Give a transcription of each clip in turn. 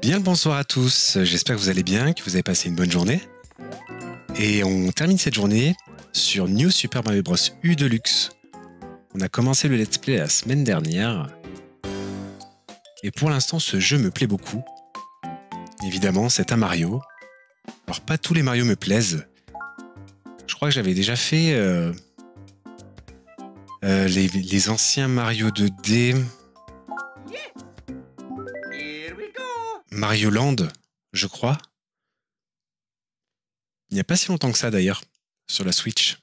Bien le bonsoir à tous, j'espère que vous allez bien, que vous avez passé une bonne journée. Et on termine cette journée sur New Super Mario Bros. U Deluxe. On a commencé le let's play la semaine dernière. Et pour l'instant, ce jeu me plaît beaucoup. Évidemment, c'est un Mario. Alors pas tous les Mario me plaisent. Je crois que j'avais déjà fait les anciens Mario 2D. Mario Land, je crois. Il n'y a pas si longtemps que ça d'ailleurs, sur la Switch.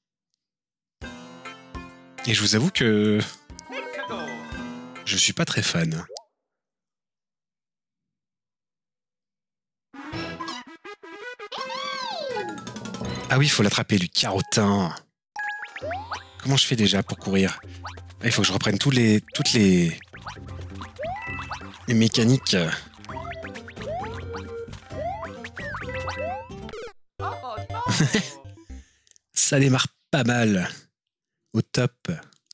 Et je vous avoue que je suis pas très fan. Ah oui, il faut l'attraper, lui, carotin. Comment je fais déjà pour courir? Il faut que je reprenne toutes les mécaniques. Ça démarre pas mal. Au top.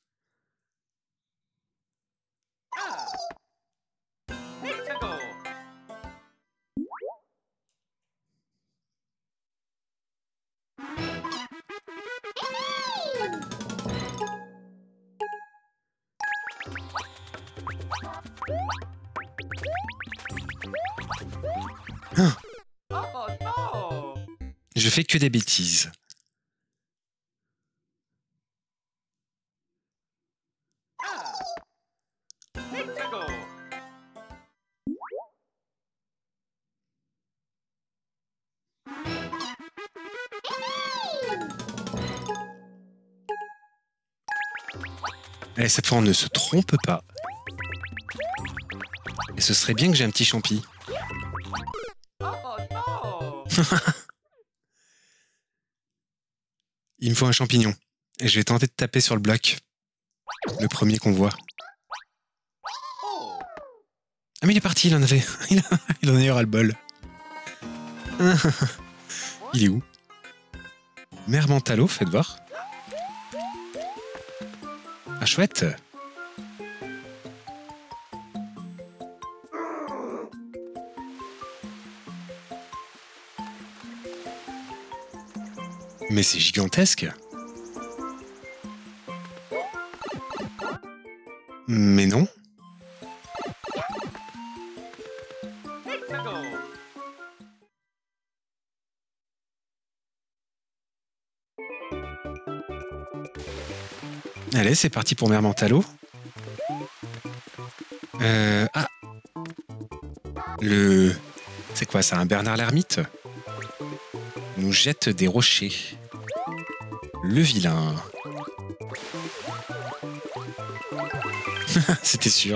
Hein. Je fais que des bêtises. Et cette fois, on ne se trompe pas. Et ce serait bien que j'ai un petit champi. Il me faut un champignon. Et je vais tenter de taper sur le bloc. Le premier qu'on voit. Ah mais il est parti, il en avait. Il en a eu ras-le-bol. Il est où? Mère Mentalo, faites voir. Ah chouette. Mais c'est gigantesque. Mais non. Allez, c'est parti pour Mère Mentalo. Ah. C'est quoi ça, un Bernard l'ermite? Nous jette des rochers. Le vilain. C'était sûr.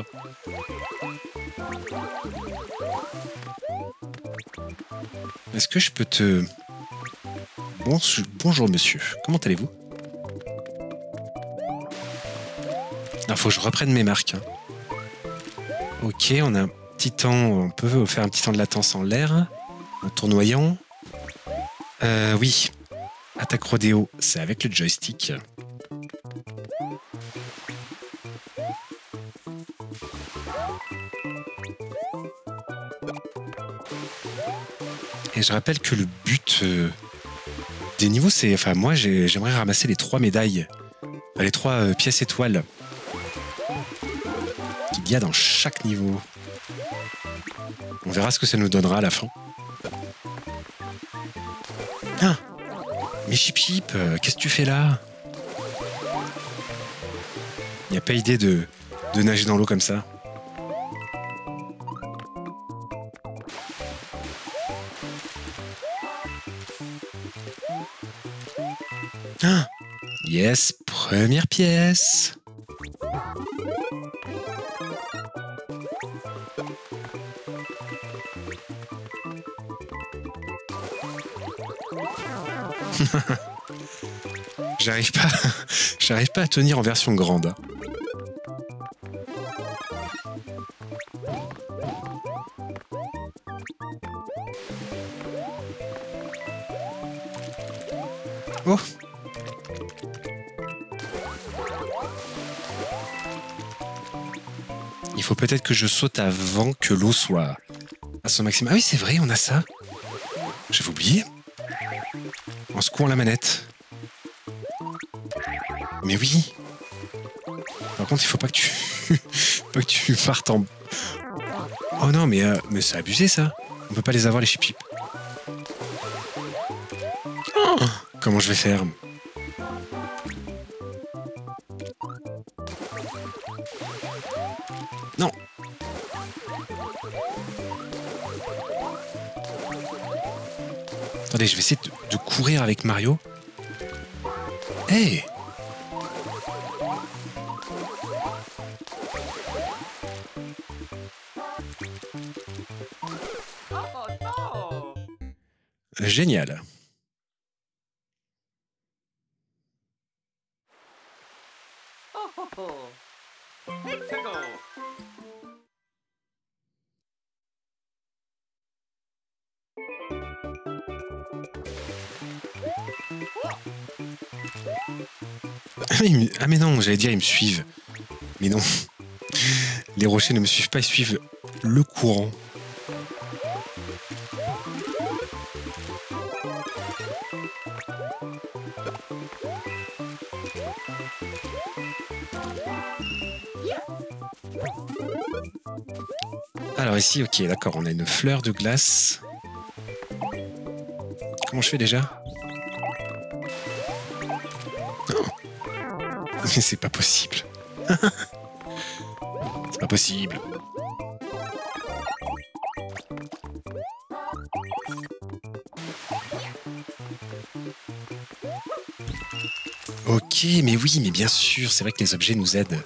Est-ce que je peux te... Bonjour monsieur, comment allez-vous? Il faut que je reprenne mes marques. Ok, on a un petit temps, on peut faire un petit temps de latence en l'air. En tournoyant. Oui. Attaque rodéo, c'est avec le joystick. Et je rappelle que le but des niveaux, c'est... Enfin, moi, j'aimerais ramasser les 3 médailles. Enfin, les 3 pièces étoiles qu'il y a dans chaque niveau. On verra ce que ça nous donnera à la fin. Ah! Mais Chip Chip, qu'est-ce que tu fais là? Il n'y a pas idée de nager dans l'eau comme ça. Ah! Yes, première pièce. J'arrive pas à tenir en version grande. Oh. Il faut peut-être que je saute avant que l'eau soit à son maximum. Ah oui, c'est vrai, on a ça. J'avais oublié. En secouant la manette. Mais oui. Par contre, il faut pas que tu... pas que tu partes en... Oh non, mais c'est abusé, ça. On peut pas les avoir, les chip-chip. Oh, comment je vais faire? Non. Attendez, je vais essayer de courir avec Mario. Hey! Génial. Ah mais non, j'allais dire ils me suivent. Mais non. Les rochers ne me suivent pas, ils suivent le courant. Alors ici, ok, d'accord, on a une fleur de glace. Comment je fais déjà? Oh. Mais c'est pas possible. C'est pas possible. Ok, mais oui, mais bien sûr, c'est vrai que les objets nous aident.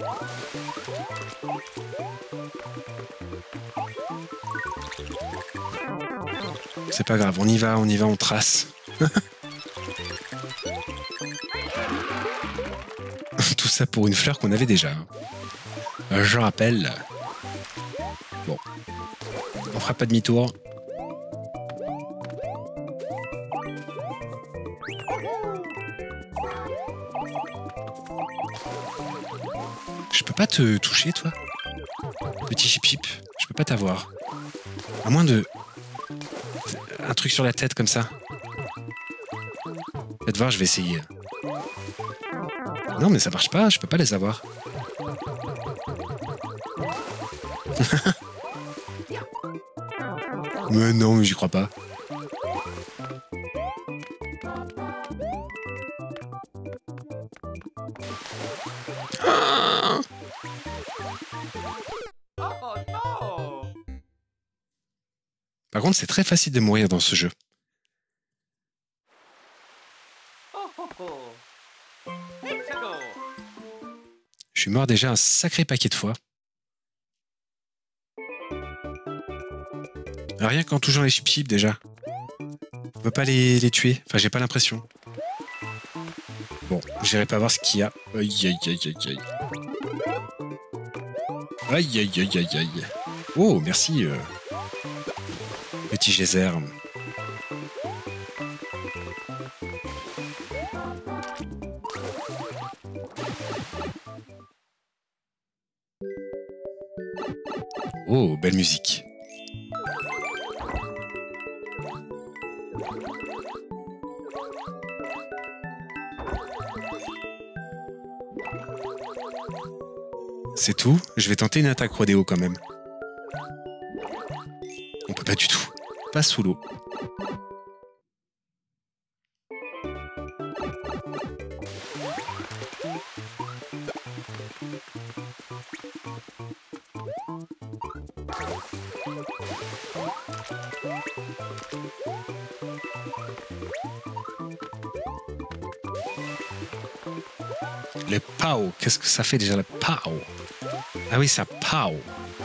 C'est pas grave, on y va, on trace. Tout ça pour une fleur qu'on avait déjà. Je rappelle. Bon. On fera pas demi-tour. Je peux pas te toucher, toi? Petit chip-chip, je peux pas t'avoir. À moins de... Un truc sur la tête, comme ça. Faites voir, je vais essayer. Non, mais ça marche pas, je peux pas les avoir. Mais non, mais j'y crois pas. Ah! Par contre, c'est très facile de mourir dans ce jeu. Je suis mort déjà un sacré paquet de fois. Rien qu'en touchant les chip-chip déjà. On peut pas les tuer. Enfin, j'ai pas l'impression. Bon, j'irai pas voir ce qu'il y a. Aïe, aïe, aïe, aïe, aïe. Aïe, aïe, aïe, aïe, aïe. Oh, merci, petit geyser. Oh, belle musique. C'est tout? Je vais tenter une attaque rodéo quand même. On peut pas du tout. Pas sous l'eau. Le POW, qu'est-ce que ça fait déjà le POW? Ah oui, ça POW.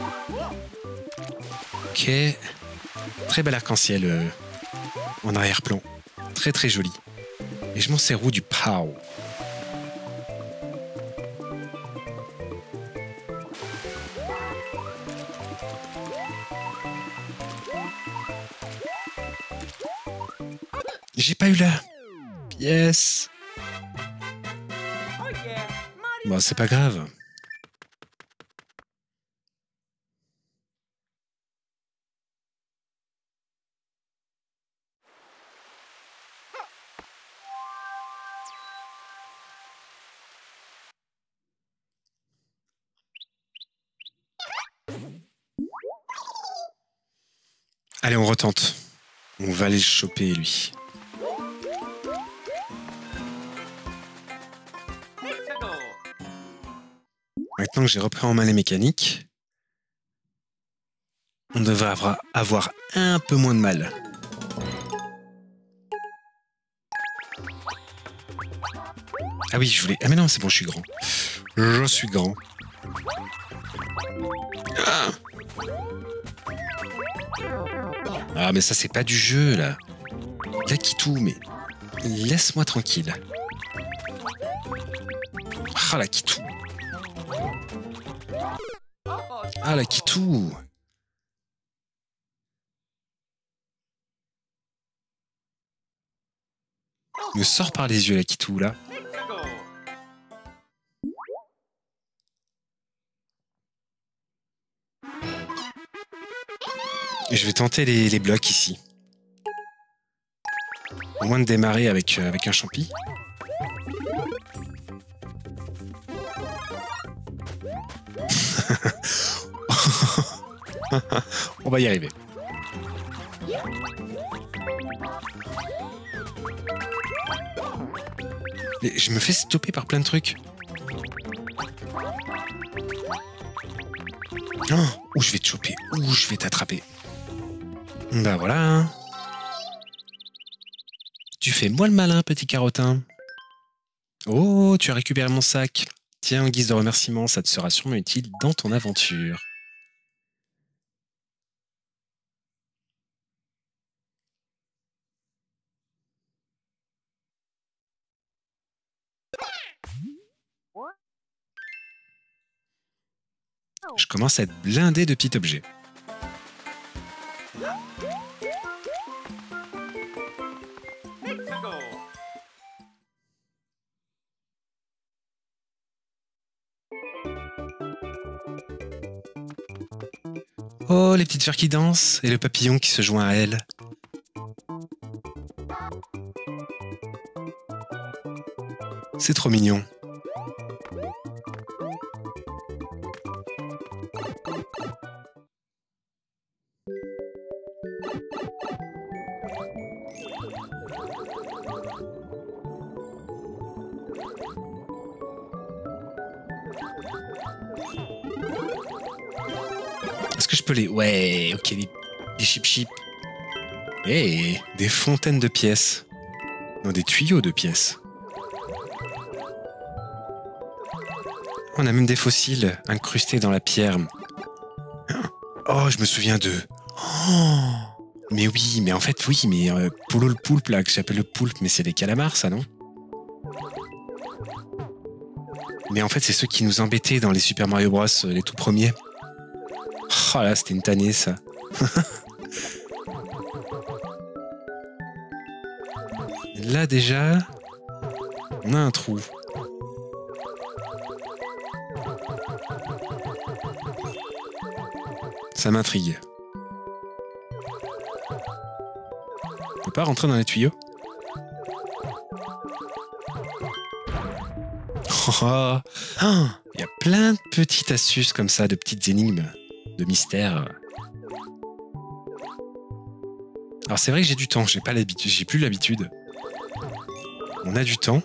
Ok. Très bel arc-en-ciel en arrière-plan. Très très joli. Et je m'en sers où du POW? J'ai pas eu la pièce. Bon, c'est pas grave. Allez, on retente. On va aller le choper, lui. Maintenant que j'ai repris en main les mécaniques, on devrait avoir un peu moins de mal. Ah oui, je voulais... Ah mais non, c'est bon, je suis grand. Je suis grand. Ah mais ça, c'est pas du jeu, là. Lakitu, mais... Laisse-moi tranquille. Ah, Lakitu. Ah, Lakitu. Me sors par les yeux, Lakitu, là. Et je vais tenter les blocs ici. Au moins de démarrer avec un champi. On va y arriver. Et je me fais stopper par plein de trucs. Oh, où je vais te choper, où je vais t'attraper. Bah voilà. Tu fais moi le malin, petit carotin. Oh, tu as récupéré mon sac. Tiens, en guise de remerciement, ça te sera sûrement utile dans ton aventure. Je commence à être blindé de petits objets. Oh, les petites fleurs qui dansent et le papillon qui se joint à elles. C'est trop mignon. Est-ce que je peux les... Ouais, ok, des chip-chip. Et des fontaines de pièces. Non, des tuyaux de pièces. On a même des fossiles incrustés dans la pierre. Oh, je me souviens d'eux. Oh, mais oui, mais en fait, oui, mais Polo le poulpe, là, que j'appelle le poulpe, mais c'est des calamars, ça, non? Mais en fait, c'est ceux qui nous embêtaient dans les Super Mario Bros, les tout premiers. Oh là, c'était une tannée, ça. Là, déjà, on a un trou. Ça m'intrigue. On peut pas rentrer dans les tuyaux? Oh, il y a plein de petites astuces comme ça, de petites énigmes, de mystères. Alors c'est vrai que j'ai du temps, j'ai pas l'habitude, j'ai plus l'habitude. On a du temps.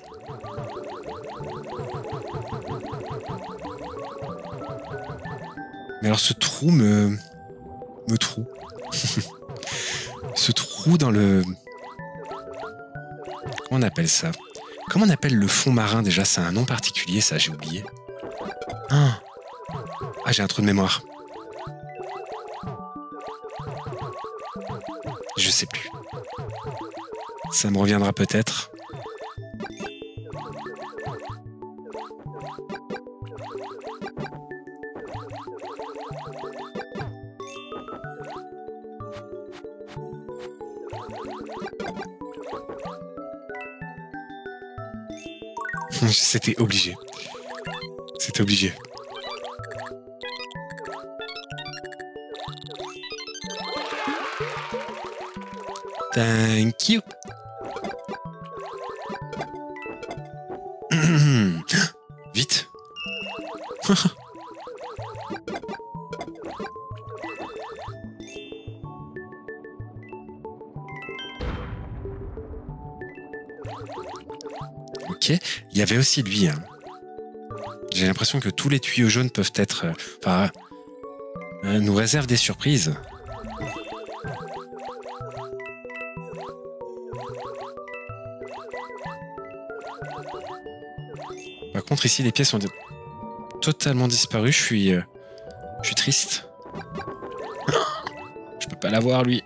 Mais alors ce trou me troue. Ce trou dans le... Comment on appelle ça? Comment on appelle le fond marin déjà? C'est un nom particulier, ça, j'ai oublié. Ah, j'ai un trou de mémoire. Je sais plus. Ça me reviendra peut-être. C'était obligé. C'était obligé. Thank you. Vite. Ok, il y avait aussi lui. Hein. J'ai l'impression que tous les tuyaux jaunes peuvent être... nous réservent des surprises. Par contre, ici, les pièces ont totalement disparu. Je suis triste. Je peux pas l'avoir, lui.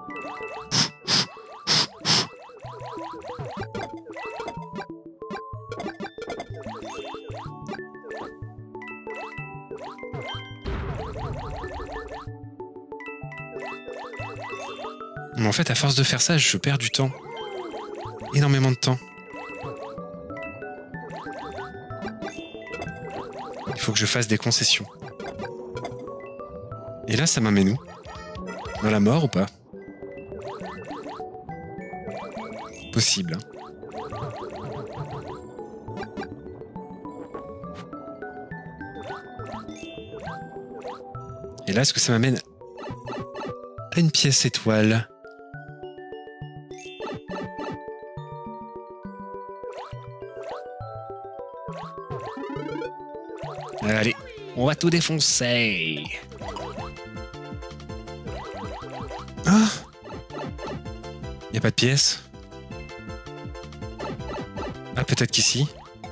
Mais en fait, à force de faire ça, je perds du temps. Énormément de temps. Il faut que je fasse des concessions. Et là, ça m'amène où? Dans la mort ou pas? Possible. Hein. Et là, est-ce que ça m'amène à une pièce étoile? Allez, on va tout défoncer. Ah, y a pas de pièce. Ah, peut-être qu'ici.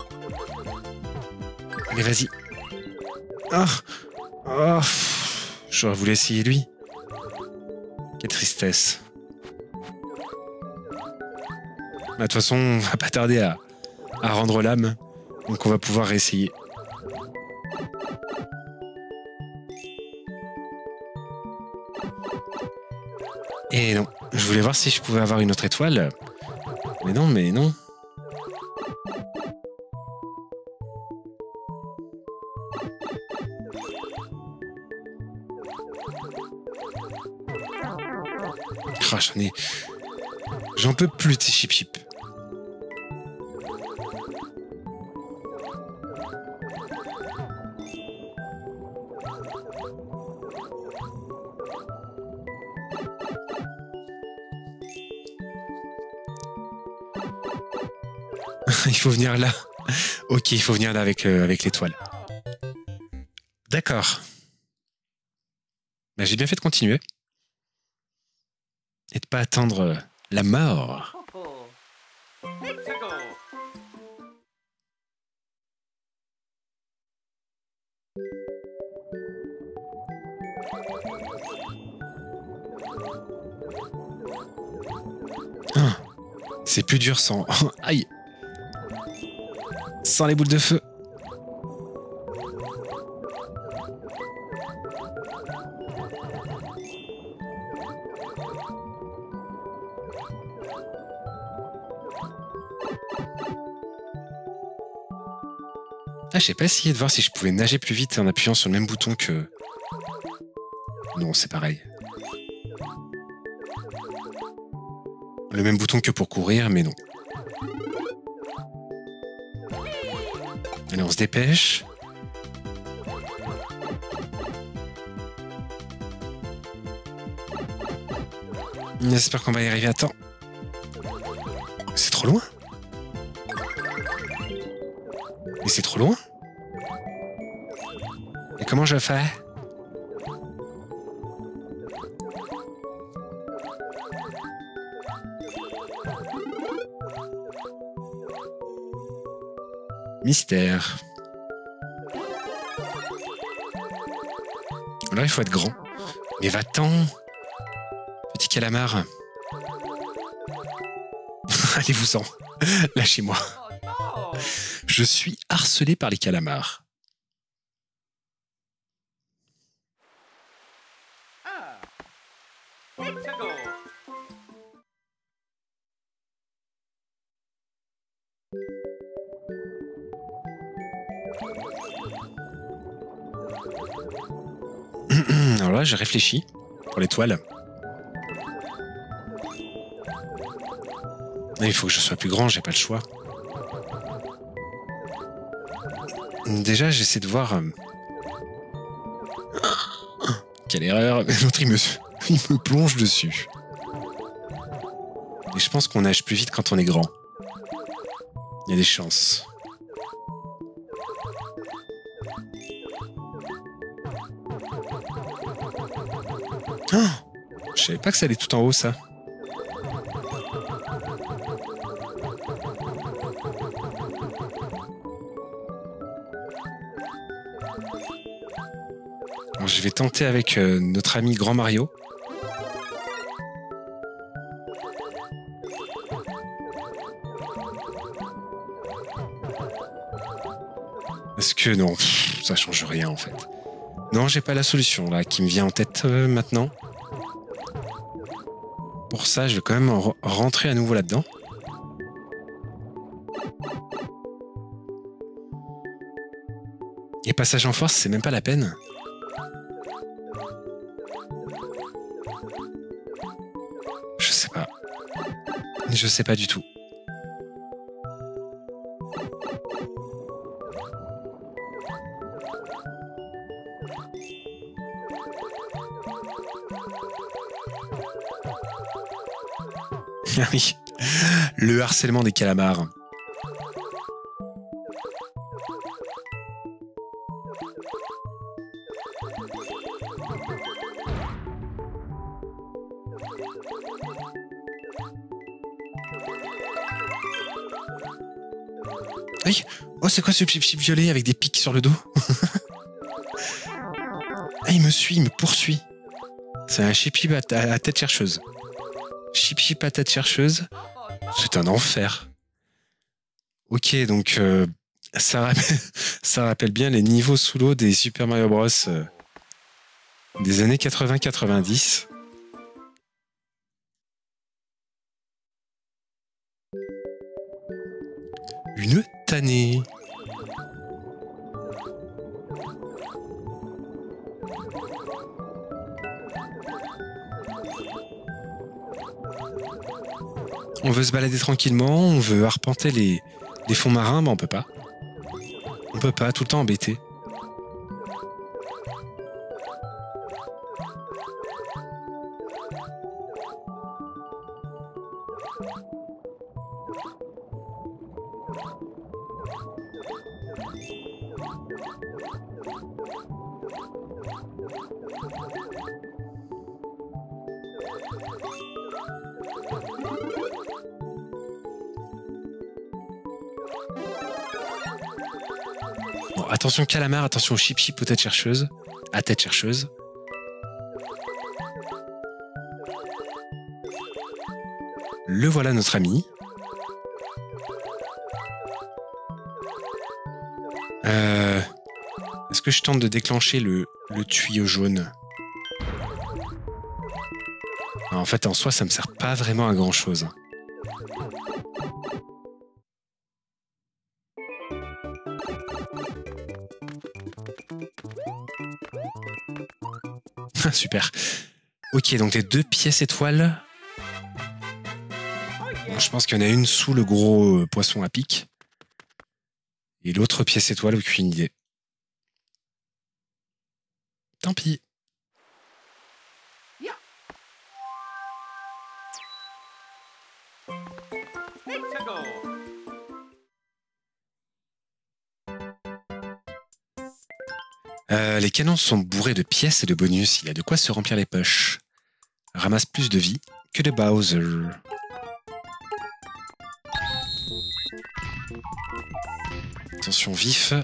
Allez, vas-y. Ah, oh, j'aurais voulu essayer lui. Quelle tristesse. De toute façon, on va pas tarder à rendre l'âme, donc on va pouvoir réessayer. Et non, je voulais voir si je pouvais avoir une autre étoile. Mais non, mais non. Oh, j'en peux plus de ces chip-chip. Il faut venir là. Ok, il faut venir là avec l'étoile. D'accord. Ben, j'ai bien fait de continuer. Et de pas attendre la mort. Ah, c'est plus dur sans... Aïe. Sans les boules de feu. Ah, j'ai pas essayé de voir si je pouvais nager plus vite en appuyant sur le même bouton que... Non, c'est pareil. Le même bouton que pour courir, mais non. Allez, on se dépêche. J'espère qu'on va y arriver à temps. C'est trop loin. Mais c'est trop loin. Et comment je fais? Mystère. Là, il faut être grand. Mais va-t'en, petit calamar. Allez-vous-en. Lâchez-moi. Je suis harcelé par les calamars. Alors là, j'ai réfléchi pour l'étoile. Il faut que je sois plus grand, j'ai pas le choix. Déjà, j'essaie de voir... Quelle erreur. L'autre, il me plonge dessus. Et je pense qu'on nage plus vite quand on est grand. Il y a des chances. Oh, je savais pas que ça allait tout en haut, ça. Bon, je vais tenter avec notre ami Grand Mario. Parce que non, ça change rien en fait. Non, j'ai pas la solution là qui me vient en tête maintenant. Pour ça, je vais quand même rentrer à nouveau là-dedans. Et passage en force, c'est même pas la peine. Je sais pas. Je sais pas du tout. Ah oui, le harcèlement des calamars. Oui. Oh, c'est quoi ce chip violet avec des pics sur le dos? Ah, il me suit, il me poursuit. C'est un chipi à tête chercheuse. Chipi patate chercheuse. C'est un enfer. Ok, donc ça rappelle bien les niveaux sous l'eau des Super Mario Bros. Des années 80-90. Une tannée. On veut se balader tranquillement, on veut arpenter les fonds marins, mais on peut pas. On peut pas, tout le temps embêté. Bon, attention calamar, attention chip aux têtes chercheuses. À tête chercheuse. Le voilà notre ami. Est-ce que je tente de déclencher le tuyau jaune? Alors, en fait, en soi, ça me sert pas vraiment à grand chose. Super. Ok, donc les 2 pièces étoiles. Bon, je pense qu'il y en a une sous le gros poisson à pic. Et l'autre pièce étoile, aucune idée. Tant pis. Les canons sont bourrés de pièces et de bonus. Il y a de quoi se remplir les poches. Ramasse plus de vie que de Bowser. Attention vif.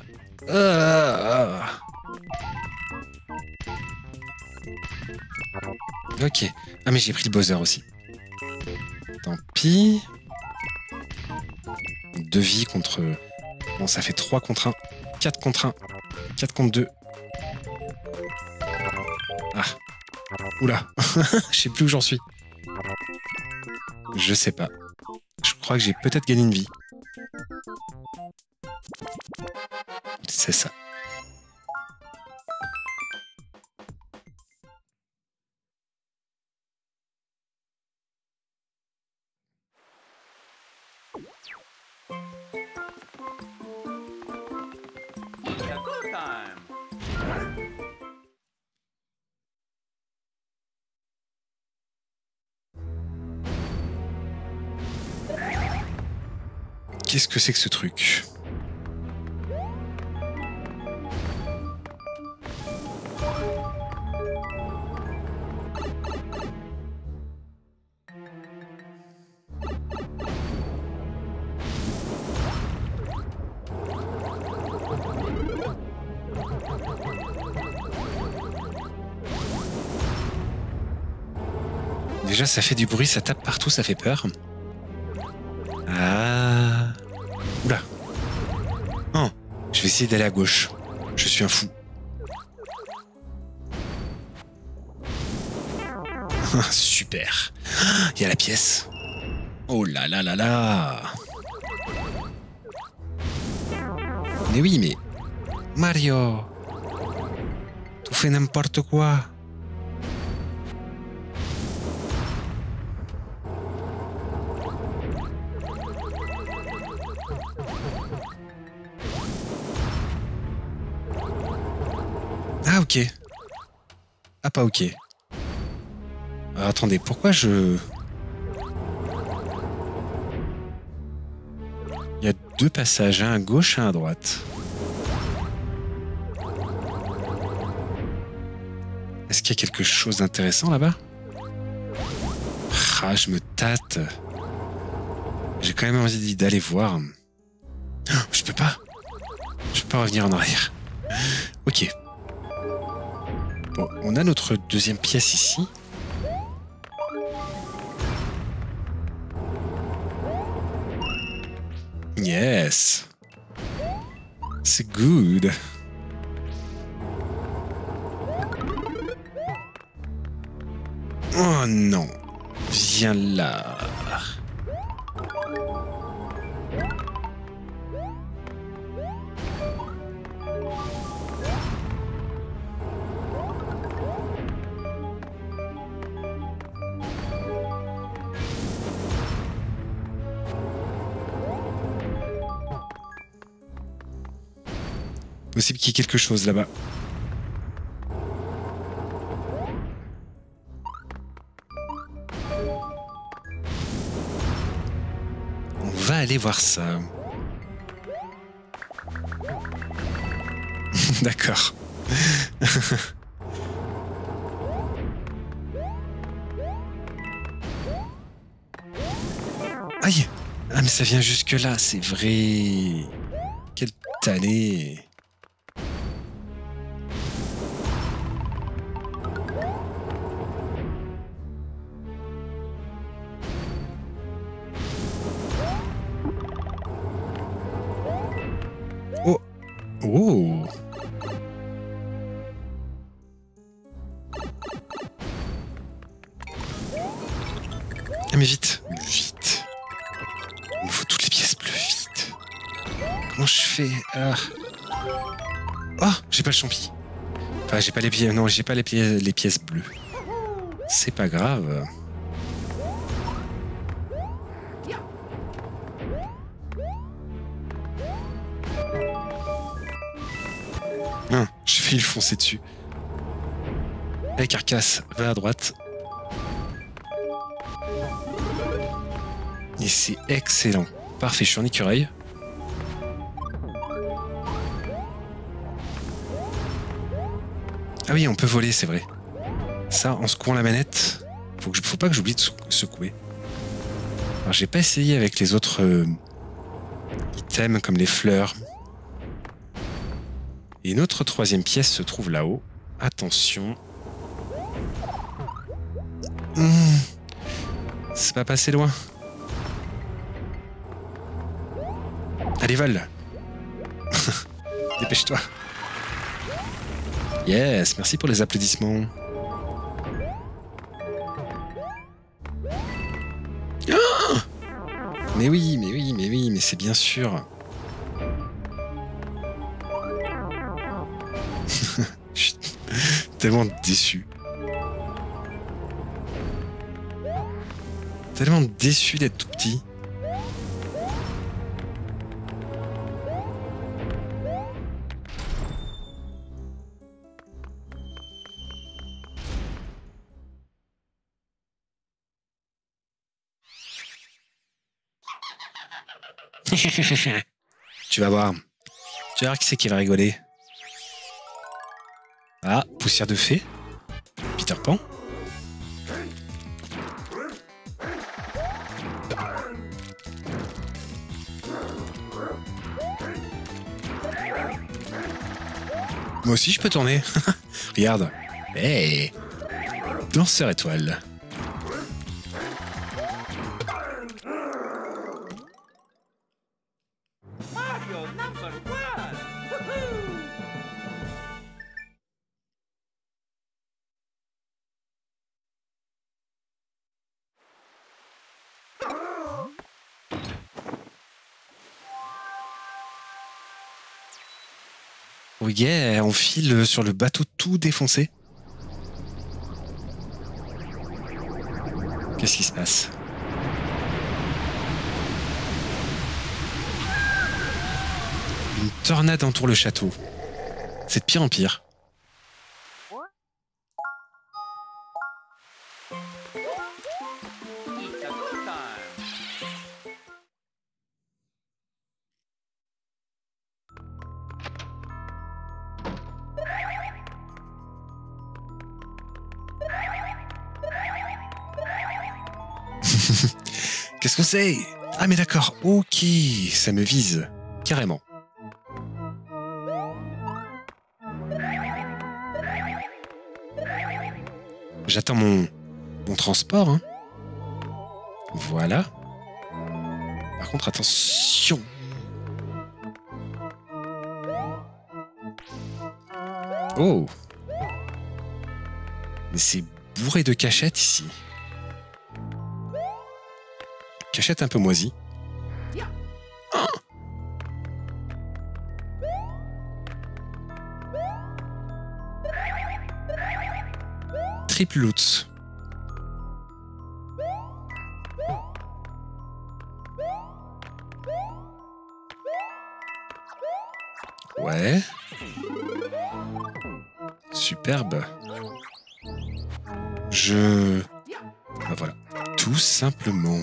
Ok. Ah mais j'ai pris le Bowser aussi. Tant pis. 2 vies contre... Bon, ça fait 3 contre 1. 4 contre 1. 4 contre 2. Ah. Oula. Je sais plus où j'en suis. Je sais pas. Je crois que j'ai peut-être gagné une vie. C'est ça. Qu'est-ce que c'est que ce truc? Déjà, ça fait du bruit, ça tape partout, ça fait peur. Ah. Oula. Non, je vais essayer d'aller à gauche. Je suis un fou. Super. Il y a la pièce. Oh là là là là. Mais oui, mais... Mario. Tu fais n'importe quoi. Ah, ok. Ah, pas ok. Alors, attendez, pourquoi je... Il y a deux passages, un à gauche et un à droite. Est-ce qu'il y a quelque chose d'intéressant là-bas? Ah, je me tâte. J'ai quand même envie d'aller voir. Oh, je peux pas. Je peux pas revenir en arrière. Ok. Bon, on a notre deuxième pièce ici. Yes. C'est good. Oh non. Viens là. Possible qu'il y ait quelque chose là-bas. On va aller voir ça. D'accord. Aïe! Ah mais ça vient jusque là, c'est vrai. Quelle tannée. Oh! Oh! Ah mais vite! Vite! Il me faut toutes les pièces bleues, vite! Comment je fais? Oh! J'ai pas le champi! Enfin, j'ai pas les pièces... Non, j'ai pas les pièces bleues. C'est pas grave. Ah, j'ai failli le foncer dessus. Allez, carcasse, va à droite. Et c'est excellent. Parfait, je suis en écureuil. Ah oui, on peut voler, c'est vrai. Ça, en secouant la manette, faut pas que j'oublie de secouer. Alors, j'ai pas essayé avec les autres items comme les fleurs. Et notre troisième pièce se trouve là-haut. Attention. C'est pas passé loin. Allez, vole. Dépêche-toi. Yes, merci pour les applaudissements. Oh, mais oui, mais oui, mais oui, mais c'est bien sûr. Je suis tellement déçu. Tellement déçu d'être tout petit. Tu vas voir. Tu vas voir qui c'est qui va rigoler. Ah, poussière de fée. Peter Pan. Moi aussi je peux tourner. Regarde. Hey, danseur étoile. Mario number one! Woohoo! Oh yeah, on file sur le bateau tout défoncé. Qu'est-ce qui se passe? Une tornade entoure le château. C'est de pire en pire. It's a go time! Qu'est-ce que c'est? Ah mais d'accord, ok, ça me vise. Carrément. J'attends mon transport. Hein. Voilà. Par contre, attention. Oh. Mais c'est bourré de cachettes ici. Cachette un peu moisie. Oh. Triple Lutz. Ouais. Superbe. Ah voilà. Tout simplement.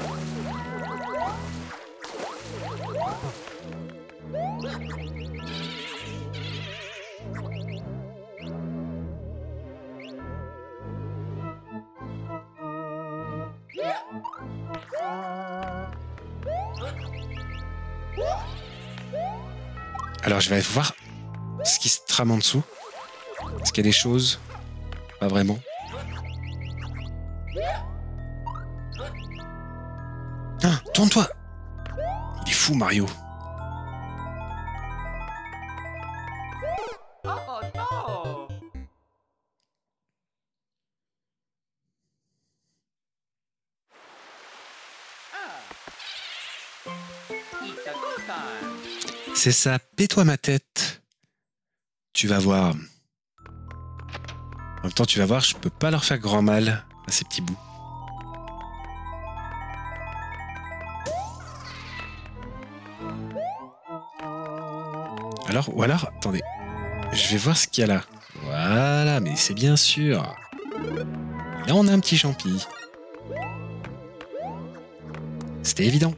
Alors je vais voir ce qui se trame en dessous. Est-ce qu'il y a des choses? Pas vraiment. Ah, tourne-toi! Il est fou, Mario. Oh no! Ah! It's a go time! C'est ça, paie-toi ma tête. Tu vas voir. En même temps, tu vas voir, je peux pas leur faire grand mal à ces petits bouts. Alors, ou alors, attendez. Je vais voir ce qu'il y a là. Voilà, mais c'est bien sûr. Là, on a un petit champi. C'était évident.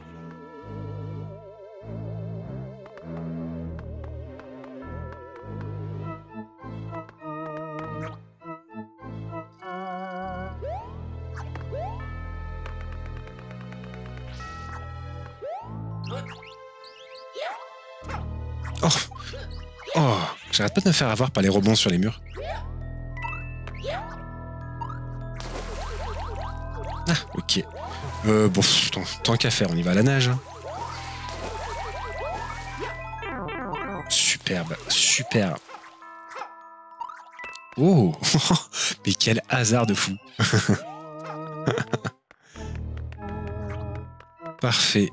Oh, oh, j'arrête pas de me faire avoir par les rebonds sur les murs. Ah, ok. Bon, tant qu'à faire, on y va à la nage. Hein. Superbe, super. Oh, mais quel hasard de fou. Parfait.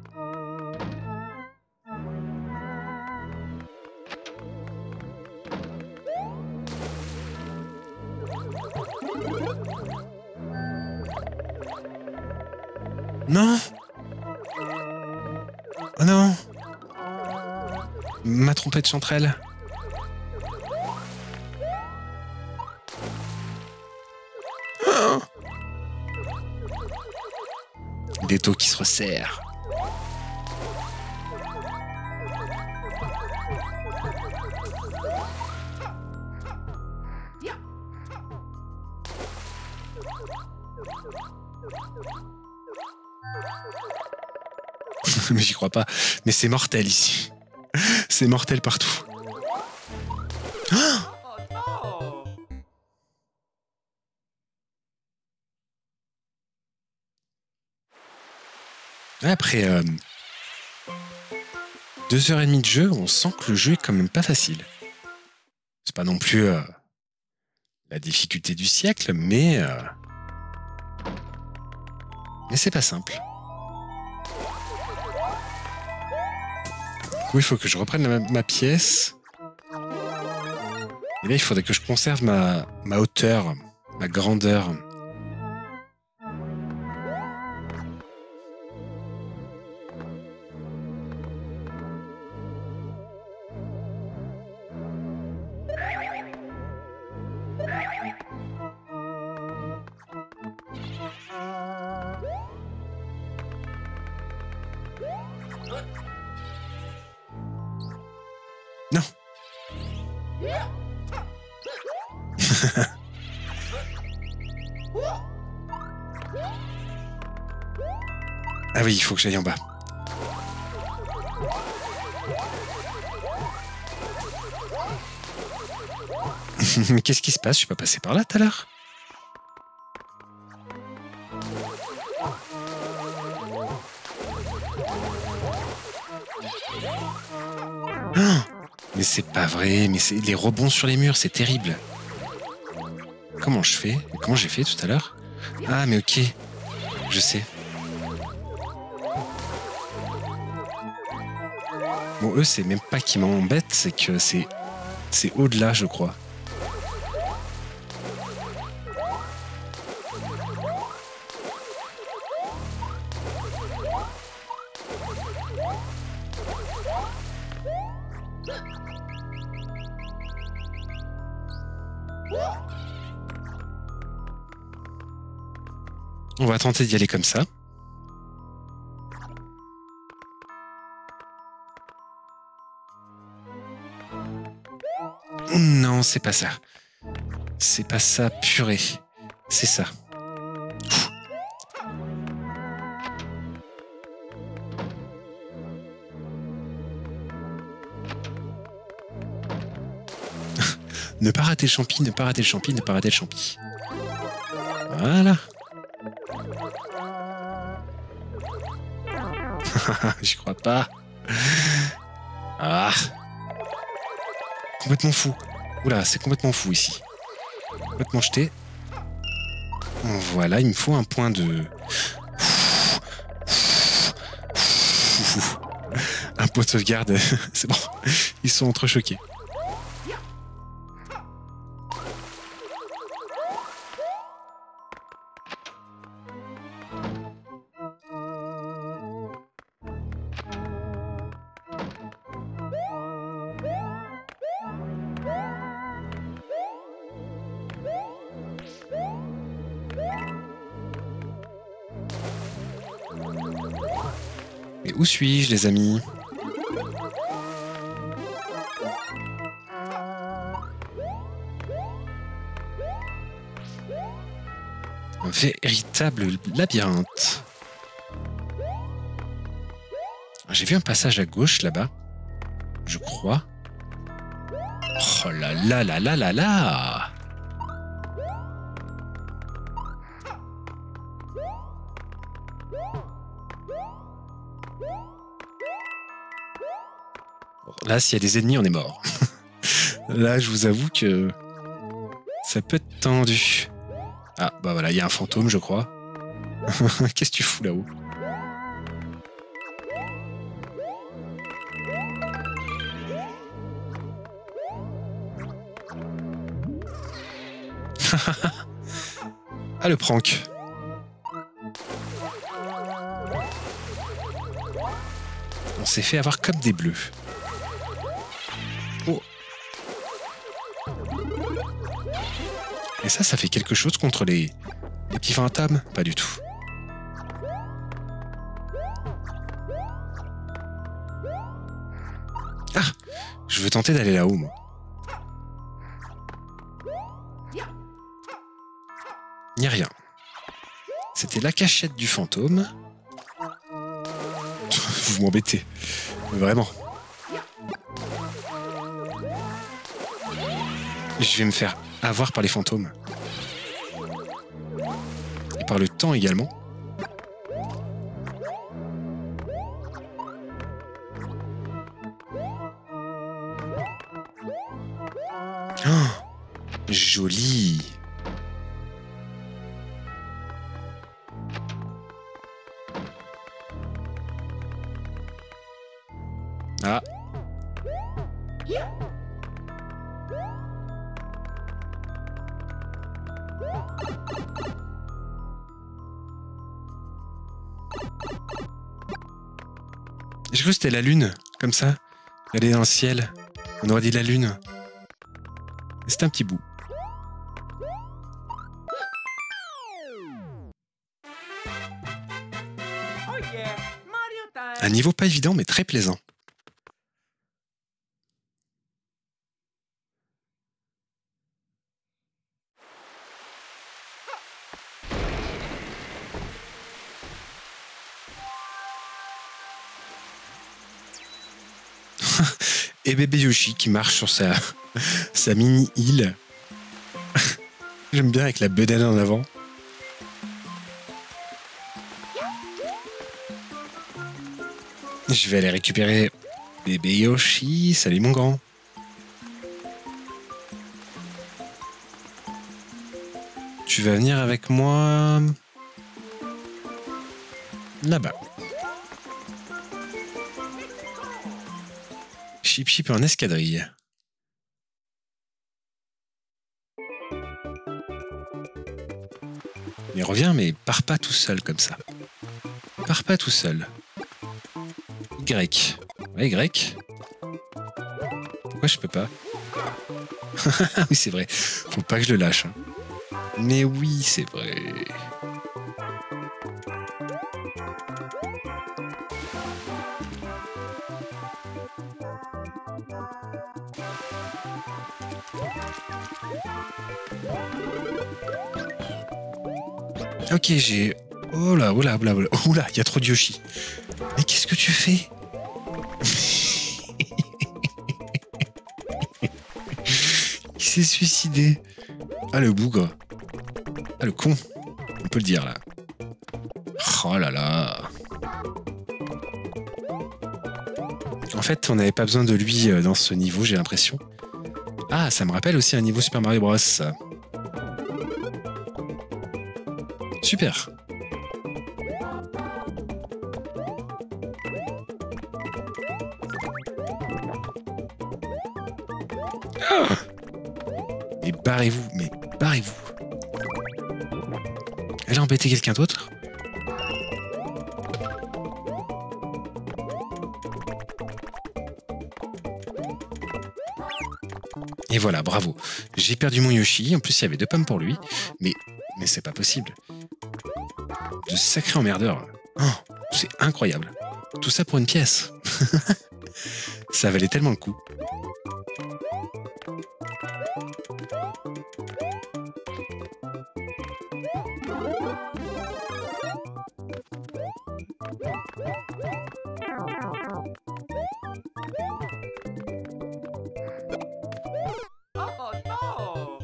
Non. Oh non. Ma trompette chanterelle. Oh. Des taux qui se resserrent. Mais j'y crois pas. Mais c'est mortel ici. C'est mortel partout. Ah, Oh no! après 2h30 de jeu, on sent que le jeu est quand même pas facile. C'est pas non plus la difficulté du siècle, mais c'est pas simple. Oui, il faut que je reprenne ma pièce. Et là, il faudrait que je conserve ma hauteur, ma grandeur. Non. Ah oui, il faut que j'aille en bas. Mais qu'est-ce qui se passe? Je suis pas passé par là tout à l'heure. Ah, mais c'est pas vrai, mais c'est les rebonds sur les murs, c'est terrible. Comment je fais? Comment j'ai fait tout à l'heure? Ah mais ok, je sais. Bon, eux, c'est même pas qu'ils m'embêtent, c'est que c'est au-delà, je crois. On va tenter d'y aller comme ça. Non, c'est pas ça. C'est pas ça, purée. C'est ça. Ne pas rater le champi, ne pas rater le champi, ne pas rater le champi. Voilà. J'y crois pas. Ah. Complètement fou. Oula, c'est complètement fou ici. Complètement jeté. Voilà, il me faut un point de... Un point de sauvegarde. C'est bon. Ils sont entrechoqués. Mais où suis-je, les amis? Un véritable labyrinthe. J'ai vu un passage à gauche là-bas, je crois. Oh là là là là là là! Là, s'il y a des ennemis, on est mort. Là, je vous avoue que ça peut être tendu. Ah, bah voilà, il y a un fantôme, je crois. Qu'est-ce que tu fous là-haut? Ah, le prank. On s'est fait avoir comme des bleus. Oh. Et ça fait quelque chose contre les petits fantômes? Pas du tout. Ah! Je veux tenter d'aller là-haut, moi. Il n'y a rien. C'était la cachette du fantôme. Vous m'embêtez. Vraiment. Je vais me faire avoir par les fantômes. Et par le temps également. Oh, joli. Ah. J'ai cru que c'était la lune, comme ça. Elle est dans le ciel. On aurait dit la lune. C'est un petit bout. Oh yeah, Mario time. Un niveau pas évident, mais très plaisant. Et bébé Yoshi qui marche sur sa mini-île. J'aime bien avec la bedaine en avant. Je vais aller récupérer bébé Yoshi. Salut mon grand. Tu vas venir avec moi là-bas. Chip Chip en escadrille. Mais reviens, mais pars pas tout seul comme ça. Pars pas tout seul. Y. Ouais, Y. Pourquoi je peux pas? Oui, c'est vrai. Faut pas que je le lâche. Hein. Mais oui, c'est vrai. Ok, j'ai... Oh là, oh là, oh là, oh là, il y a trop de Yoshi. Mais qu'est-ce que tu fais? Il s'est suicidé. Ah, le bougre. Ah, le con. On peut le dire, là. Oh là là. En fait, on n'avait pas besoin de lui dans ce niveau, j'ai l'impression. Ah, ça me rappelle aussi un niveau Super Mario Bros. Super. Ah, mais barrez-vous, mais barrez-vous. Elle a embêté quelqu'un d'autre? Et voilà, bravo. J'ai perdu mon Yoshi. En plus, il y avait 2 pommes pour lui. Mais c'est pas possible. De sacrés emmerdeurs. Oh, c'est incroyable. Tout ça pour une pièce. Ça valait tellement le coup. Oh no.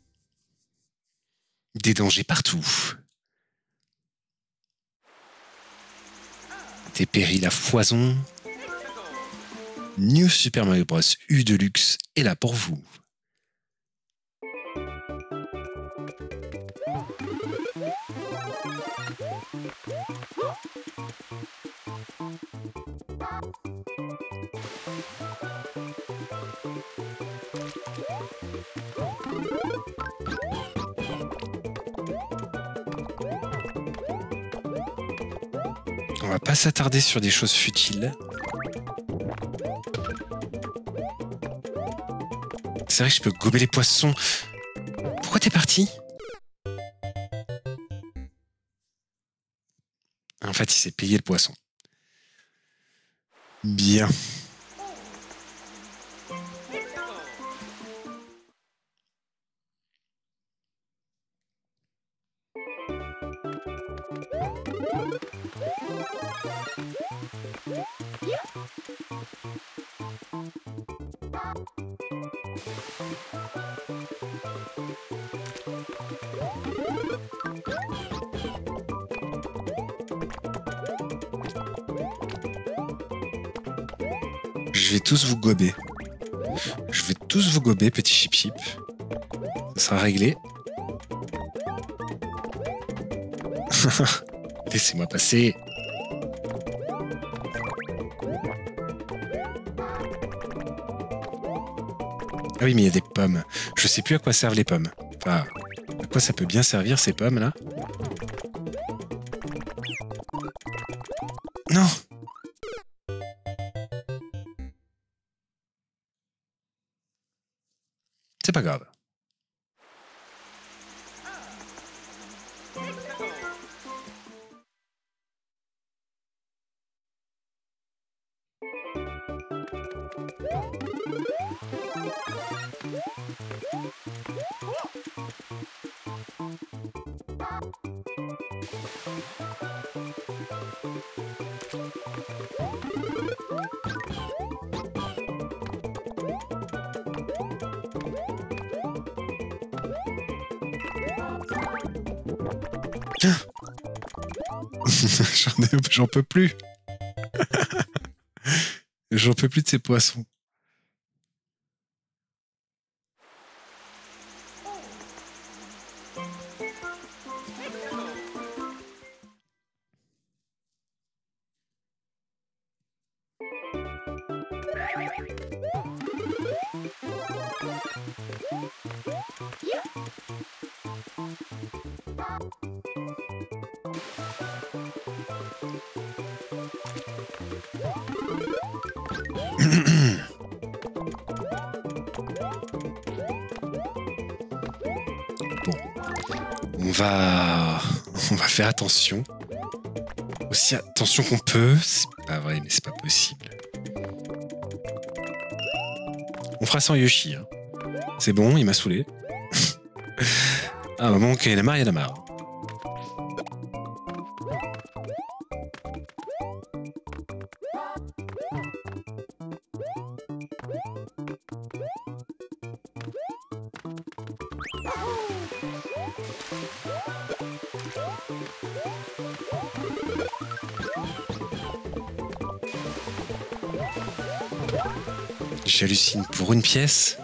Des dangers partout. Des périls à foison. New Super Mario Bros. U Deluxe est là pour vous. On va pas s'attarder sur des choses futiles. C'est vrai que je peux gober les poissons. Pourquoi t'es parti? En fait, il s'est payé le poisson. Bien. Je vais tous vous gober. Je vais tous vous gober, petit chip chip. Ça sera réglé. Laissez-moi passer. Ah oui, mais il y a des pommes. Je sais plus à quoi servent les pommes. Enfin, à quoi ça peut bien servir ces pommes là? Non! C'est pas grave. J'en peux plus. J'en peux plus de ces poissons. Bon, on va faire attention. Aussi attention qu'on peut. C'est pas vrai, mais c'est pas possible. On fera sans Yoshi. Hein. C'est bon, il m'a saoulé. À un moment qu'il y en a marre, il y en a marre. J'hallucine pour une pièce.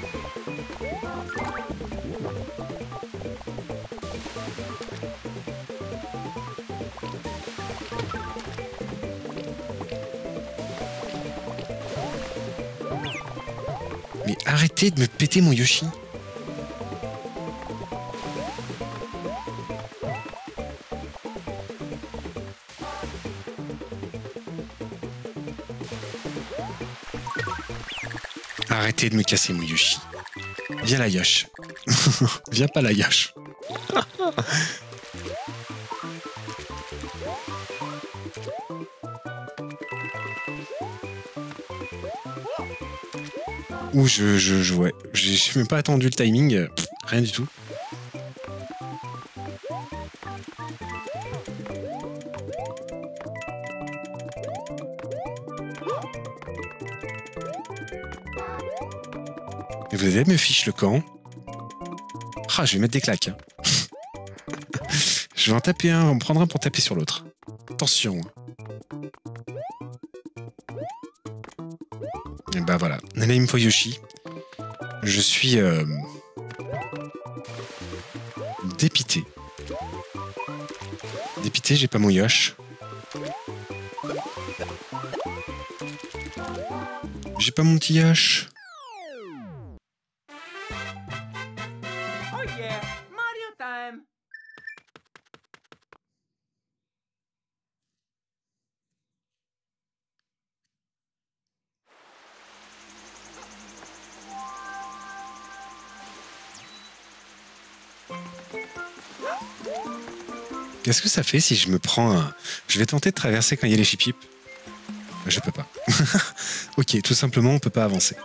Mais arrêtez de me péter mon Yoshi. Arrêtez de me casser mon Yoshi. Viens la Yosh. Viens pas la Yosh. Ouh, ouais. J'ai même pas attendu le timing. Rien du tout. Et vous allez me fiche le camp. Ah, je vais mettre des claques. Hein. Je vais en taper un, on me prendra un pour taper sur l'autre. Attention. Et bah voilà, Nanaim Yoshi. Je suis dépité. Dépité, j'ai pas mon Yosh. J'ai pas mon petit Yosh. Oh yeah, Mario time. Qu'est-ce que ça fait si je me prends un... Je vais tenter de traverser quand il y a les chip-chip. Je peux pas. Ok, tout simplement, on peut pas avancer.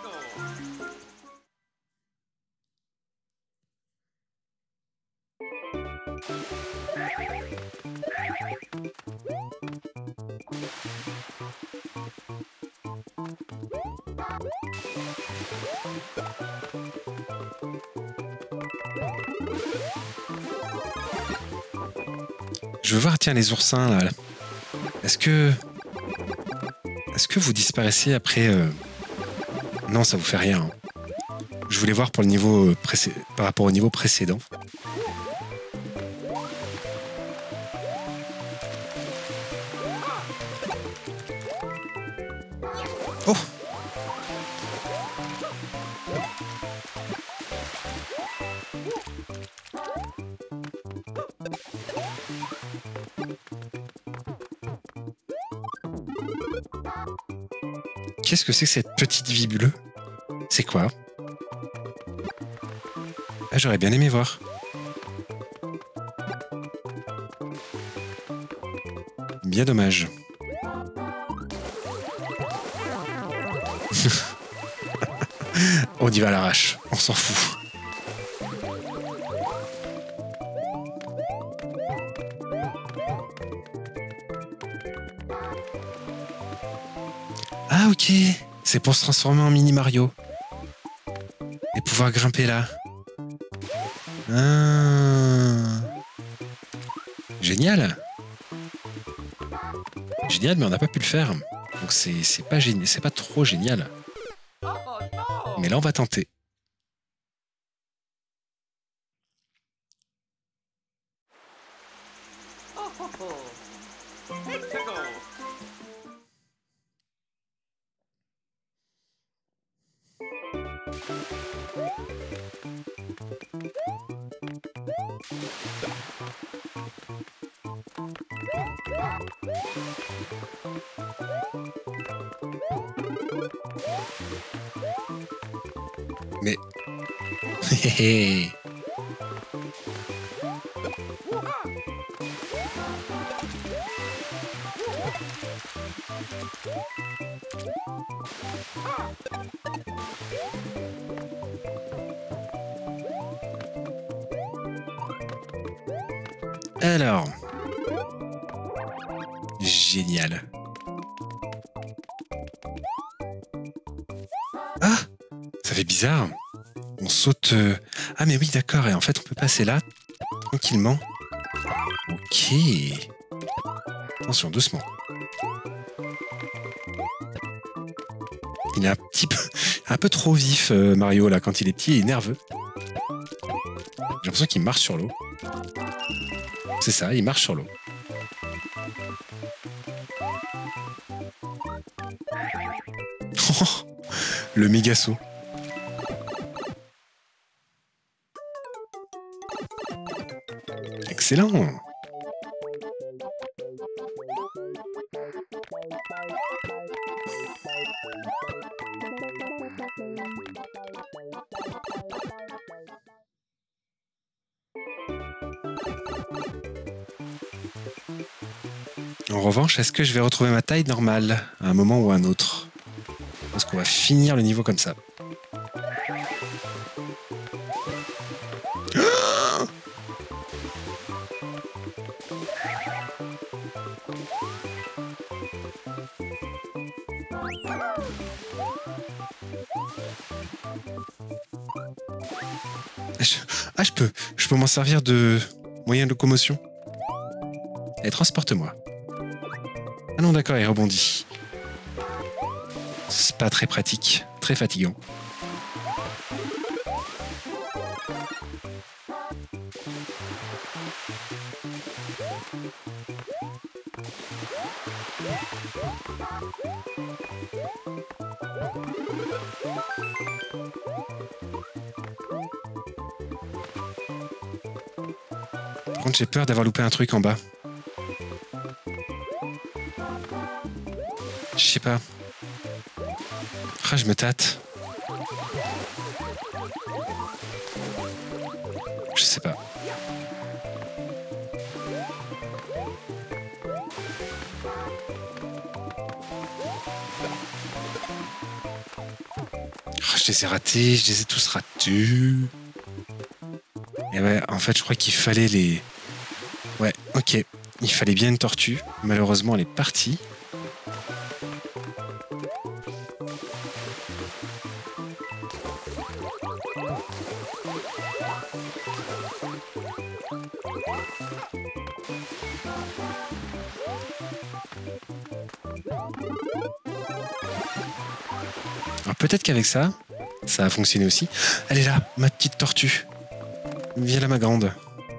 Je veux voir, tiens, les oursins, là. Est-ce que vous disparaissez après... Non, ça vous fait rien. Hein. Je voulais voir pour le niveau par rapport au niveau précédent. Oh! Qu'est-ce que c'est que cette petite vie bleue? C'est quoi? Ah, j'aurais bien aimé voir. Bien dommage. On y va à l'arrache, on s'en fout. Ah ok, c'est pour se transformer en mini Mario. Et pouvoir grimper là. Ah. Génial. Génial, mais on n'a pas pu le faire. Donc c'est pas génial, c'est pas trop génial. Mais là on va tenter. Mais... Alors... Génial. Ah! Ça fait bizarre. On saute... Ah mais oui, d'accord, et en fait on peut passer là, tranquillement. Ok. Attention, doucement. Il est un peu trop vif, Mario, là, quand il est petit, il est nerveux. J'ai l'impression qu'il marche sur l'eau. C'est ça, il marche sur l'eau. Le méga saut. Excellent. En revanche, est-ce que je vais retrouver ma taille normale à un moment ou à un autre? Est-ce qu'on va finir le niveau comme ça? Je peux m'en servir de moyen de locomotion. Allez, transporte-moi. Ah non, d'accord, il rebondit. C'est pas très pratique, très fatigant. Par contre, j'ai peur d'avoir loupé un truc en bas. Je sais pas. Ah, je me tâte. Je sais pas. Ah, je les ai ratés, je les ai tous ratés. Et ouais, en fait, je crois qu'il fallait les... Ouais, ok. Il fallait bien une tortue. Malheureusement, elle est partie. peut-être qu'avec ça, ça a fonctionné aussi. Elle est là, ma petite tortue. Viens là, ma grande.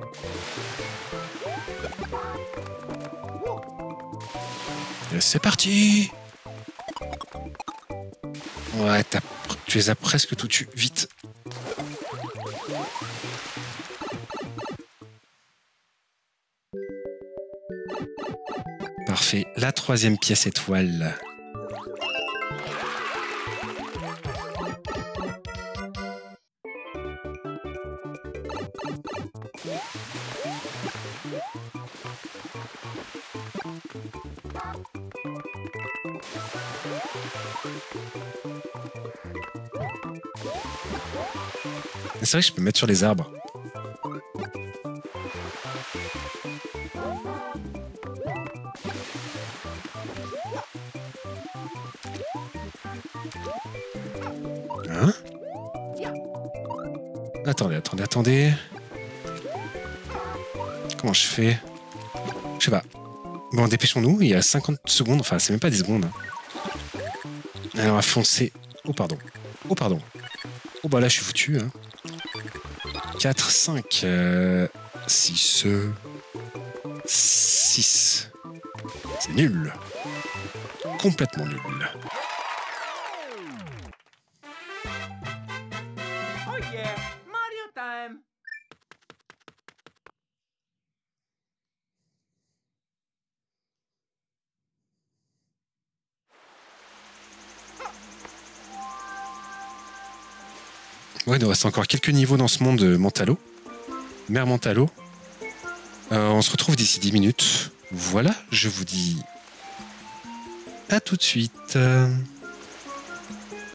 C'est parti! Ouais, tu les as presque tout tues. Vite! Parfait. La 3e pièce étoile. C'est vrai que je peux me mettre sur les arbres. Hein? Attendez. Comment je fais? Je sais pas. Bon, dépêchons-nous, il y a 50 secondes, enfin c'est même pas 10 secondes. Alors on va foncer. Oh pardon. Oh bah là je suis foutu. Hein. 4, 5, 6. 6. C'est nul. Complètement nul. Oh yeah, Mario time. Ouais, il nous reste encore quelques niveaux dans ce monde Montalo. Mère Montalo. On se retrouve d'ici 10 minutes. Voilà, je vous dis à tout de suite.